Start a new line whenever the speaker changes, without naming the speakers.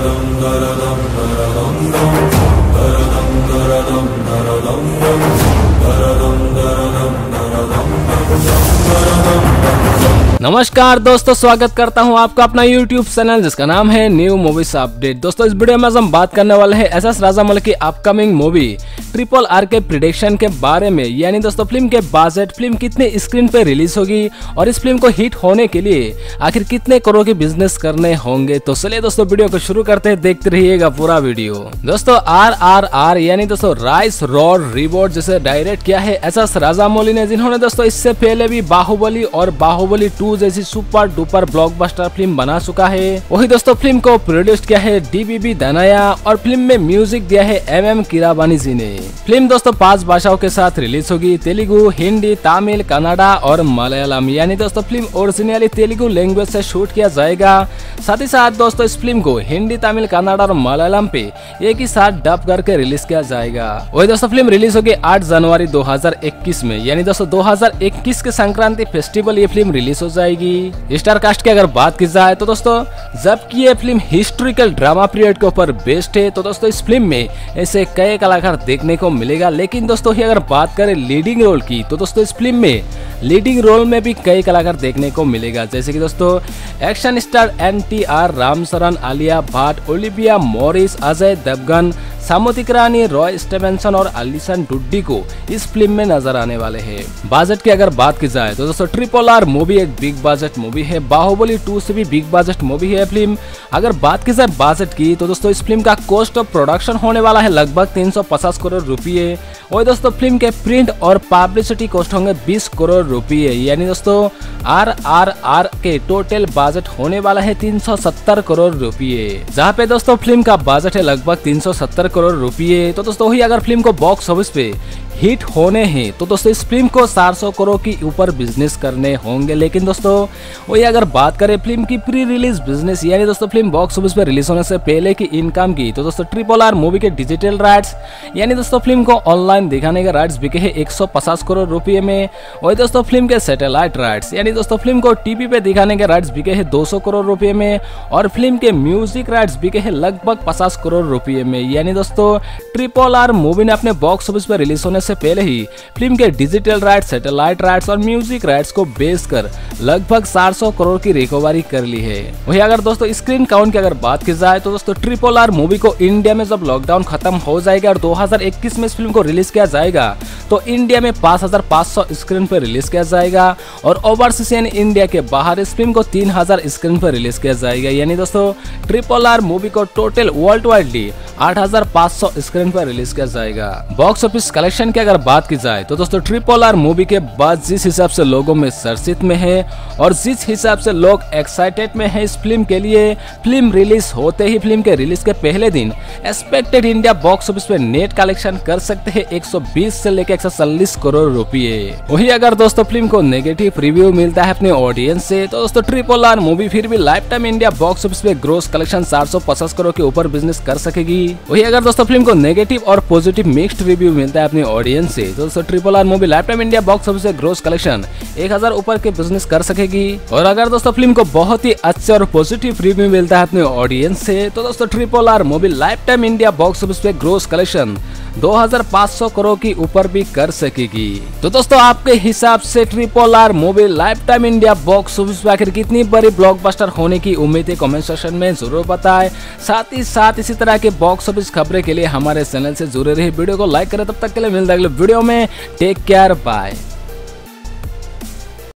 नमस्कार दोस्तों, स्वागत करता हूं आपका अपना YouTube चैनल जिसका नाम है न्यू मूवीज अपडेट। दोस्तों इस वीडियो में हम बात करने वाले हैं एस.एस. राजामौली की अपकमिंग मूवी RRR के प्रेडिक्शन के बारे में। यानी दोस्तों फिल्म के बजट, फिल्म कितने स्क्रीन पे रिलीज होगी और इस फिल्म को हिट होने के लिए आखिर कितने करोड़ के बिजनेस करने होंगे। तो चलिए दोस्तों वीडियो को शुरू करते हैं, देखते रहिएगा पूरा वीडियो। दोस्तों RRR यानी दोस्तों राइस रॉड रिवॉर्ड जिसे डायरेक्ट किया है एस.एस. राजामौली ने, जिन्होंने दोस्तों इससे पहले भी बाहुबली और बाहुबली 2 जैसी सुपर डुपर ब्लॉकबस्टर फिल्म बना चुका है। वही दोस्तों फिल्म को प्रोड्यूस किया है DBB दनाया और फिल्म में म्यूजिक दिया है MM कीरावानी जी ने। फिल्म दोस्तों 5 भाषाओं के साथ रिलीज होगी, तेलुगु, हिंदी, तमिल, कन्नड़ा और मलयालम। यानी दोस्तों फिल्म ओरिजिनली तेलुगु लैंग्वेज से शूट किया जाएगा। साथ ही साथ दोस्तों इस फिल्म को हिंदी, तमिल, कन्नड़ा और मलयालम पे एक ही साथ डब करके रिलीज किया जाएगा। वही दोस्तों फिल्म रिलीज होगी 8 जनवरी 2021 में। यानी दोस्तों 2021 के संक्रांति फेस्टिवल ये फिल्म रिलीज हो जाएगी। स्टार कास्ट की अगर बात की जाए तो दोस्तों जबकि ये फिल्म हिस्टोरिकल ड्रामा पीरियड के ऊपर बेस्ड है, तो दोस्तों इस फिल्म में ऐसे कई कलाकार देखने को मिलेगा। लेकिन दोस्तों अगर बात करें लीडिंग रोल की, तो दोस्तों इस फिल्म में लीडिंग रोल में भी कई कलाकार देखने को मिलेगा, जैसे कि दोस्तों action star NTR, Ramcharan, Alia Bhatt, Olivia Morris, Ajay Devgan, सामोतिक रानी, रॉय स्टेवेंसन और अलीसन डुड्डी को इस फिल्म में नजर आने वाले हैं। बजट की अगर बात की जाए तो दोस्तों RRR मूवी एक बिग बजट मूवी है, बाहुबली 2 से भी बिग बजट मूवी है फिल्म। अगर बात की जाए बजट की तो दोस्तों इस फिल्म का कॉस्ट ऑफ प्रोडक्शन होने वाला है लगभग 350 करोड़ रुपये। और दोस्तों फिल्म के प्रिंट और पब्लिसिटी कॉस्ट होंगे 20 करोड़ रुपये। यानी दोस्तों RRR के टोटल बजट होने वाला है 370 करोड़ रुपये, जहाँ पे दोस्तों फिल्म का बजट है लगभग 370 करोड़ रुपये। तो दोस्तों वही अगर फिल्म को बॉक्स ऑफिस पे हिट होने हैं तो दोस्तों इस फिल्म को 400 करोड़ के ऊपर बिजनेस करने होंगे। लेकिन दोस्तों वही अगर बात करें फिल्म की प्री रिलीज बिजनेस, यानी दोस्तों फिल्म बॉक्स ऑफिस पे रिलीज होने से पहले की इनकम की, तो दोस्तों RRR मूवी के डिजिटल राइट्स यानी दोस्तों फिल्म को ऑनलाइन दिखाने के राइट्स बिके हैं 150 करोड़ रुपये में। वही दोस्तों फिल्म के सैटेलाइट राइट्स यानी दोस्तों फिल्म को टीवी पे दिखाने के राइट्स बिके हैं 200 करोड़ रुपये में। और फिल्म के म्यूजिक राइट्स बिके हैं लगभग 50 करोड़ रुपये में। यानी दोस्तों RRR मूवी ने अपने बॉक्स ऑफिस पे रिलीज होने से पहले ही फिल्म के डिजिटल राइट्स, सैटेलाइट राइट्स और म्यूजिक राइट्स को बेच कर लगभग 400 करोड़ की रिकवरी कर ली है। वही अगर दोस्तों स्क्रीन काउंट की अगर बात की जाए तो दोस्तों RRR मूवी को इंडिया में जब लॉकडाउन खत्म हो जाएगा और 2021 में इस फिल्म को रिलीज किया जाएगा तो इंडिया में 5500 स्क्रीन पर रिलीज किया जाएगा और ओवरसीज यानी इंडिया के बाहर इस फिल्म को 3000 स्क्रीन पर रिलीज किया जाएगा। यानी दोस्तों RRR मूवी को टोटल वर्ल्ड वाइडली 8500 स्क्रीन पर रिलीज किया जाएगा। बॉक्स ऑफिस कलेक्शन की अगर बात की जाए तो दोस्तों RRR मूवी के बाद जिस हिसाब से लोगों में चर्चित में है और जिस हिसाब से लोग एक्साइटेड में है इस फिल्म के लिए, फिल्म रिलीज होते ही फिल्म के रिलीज के पहले दिन एक्सपेक्टेड इंडिया बॉक्स ऑफिस पे नेट कलेक्शन कर सकते हैं 120 से लेकर 140 करोड़ रुपये। वही अगर दोस्तों फिल्म को नेगेटिव रिव्यू मिलता है अपने ऑडियंस से तो दोस्तों RRR मूवी फिर भी life time India box office पे ग्रोस कलेक्शन 450 करोड़ के ऊपर बिजनेस कर सकेगी। वही अगर दोस्तों फिल्म को नेगेटिव और पॉजिटिव मिक्स्ड रिव्यू मिलता है अपने ऑडियंस से तो दोस्तों RRR movie life time India box office से ग्रोस कलेक्शन 1000 ऊपर के बिजनेस कर सकेगी। और अगर दोस्तों फिल्म को बहुत ही अच्छे और पॉजिटिव रिव्यू मिलता है अपने ऑडियंस से तो दोस्तों RRR movie life time India box office पे ग्रोस कलेक्शन 2500 करोड़ की ऊपर भी कर सकेगी। तो दोस्तों आपके हिसाब से RRR movie life time India box office पे आखिर कितनी बड़ी ब्लॉकबस्टर होने की उम्मीद है, कमेंट सेक्शन में जरूर बताएं। साथ ही साथ इसी तरह के बॉक्स ऑफिस खबरें के लिए हमारे चैनल से जुड़े रहिए। वीडियो को लाइक करें, तब तक के लिए मिलते हैं अगले वीडियो में। Take care, bye.